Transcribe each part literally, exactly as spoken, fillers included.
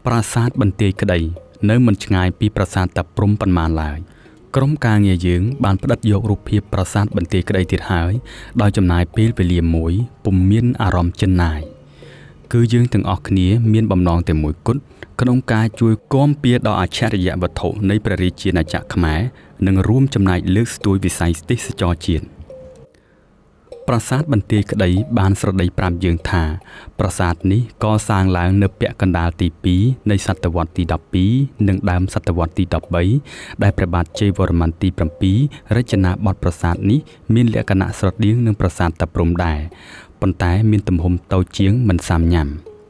Prasart Banteay Kdei នៅមិនឆ្ងាយពីប្រាសាទតាព្រំប៉ុន្មានឡើយក្រុមការងារយើងបានផ្ដិតយករូបភាពប្រាសាទបន្ទាយក្ដីទៀតហើយដោយចំណាយពេលវេលាមួយពុំមានអារម្មណ៍ចិនណាយគឺយើងទាំងអស់គ្នាមានបំណងតែមួយគត់ក្នុងការជួយគាំពៀដល់អច្ឆរិយវត្ថុនៃព្រះរាជាណាចក្រខ្មែរនិងរួមចំណែកលើកស្ទួយវិស័យទេសចរជាតិប្រាសាទបន្ទាយក្ដីបានស្រដីប្រាប់យើងថាប្រាសាទនេះកសាងឡើងនៅពាក់កណ្ដាលទីពីរនៃសតវត្សទីដប់ពីរនិងដើមសតវត្សទីដប់បីដែលព្រះបាទជ័យវរ្ម័នទីប្រាំពីររចនាបថប្រាសាទនេះមានលក្ខណៈស្រដៀងនឹងប្រាសាទតាព្រំដែរប៉ុន្តែមានទំហំតូចជាងមិនសាមញ៉ាំ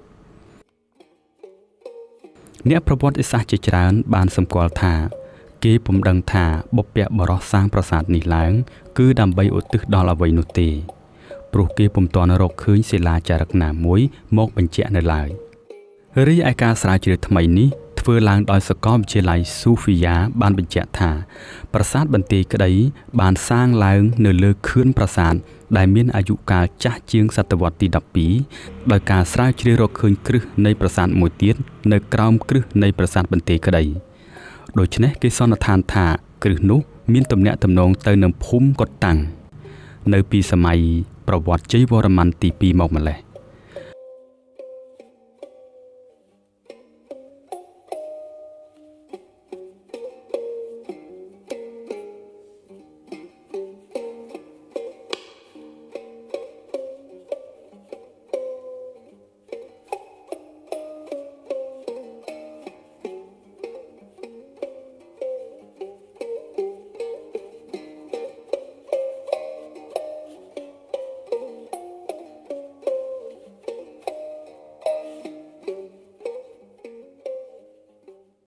អ្នកប្រវត្តិសាស្ត្រជាច្រើនបានសម្គាល់ថាគេពុំដឹងថាបុព្វបុរសសាងប្រាសាទនេះឡើងគឺដើម្បីឧទ្ទិសដល់អ្វីនោះទេព្រោះគេពុំទាន់រកឃើញសិលាចារឹកណាមួយមកបញ្ជាក់នៅឡើយរីឯការស្រាវជ្រាវថ្មីនេះធ្វើឡើងដោយសាកលវិទ្យាល័យស៊ូហ្វីយ៉ាបានបញ្ជាក់ថាប្រាសាទបន្ទាយក្ដីបានសាងឡើងនៅលើខឿនប្រាសាទដែលមានអាយុកាលចាស់ជាងសតវត្សទីដប់ពីរដោយការស្រាវជ្រាវរកឃើញគ្រឹះនៃប្រាសាទមួយទៀតនៅក្រោមគ្រឹះនៃប្រាសាទបន្ទាយក្ដីដូច្នេះគេសន្និដ្ឋានថាគ្រឹះនោះមានទំនាក់ទំនងទៅនឹងភូមិកុដតាំងនៅពីសម័យប្រវត្តិជ័យវរ្ម័នទីពីរមកម្ល៉េះ